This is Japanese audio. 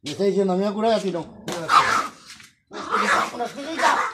Me está diciendo, mira, curada, tiro. Una especie.